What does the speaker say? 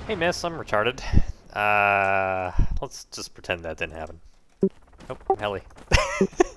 Hey miss, I'm retarded. Let's just pretend that didn't happen. Oh, heli.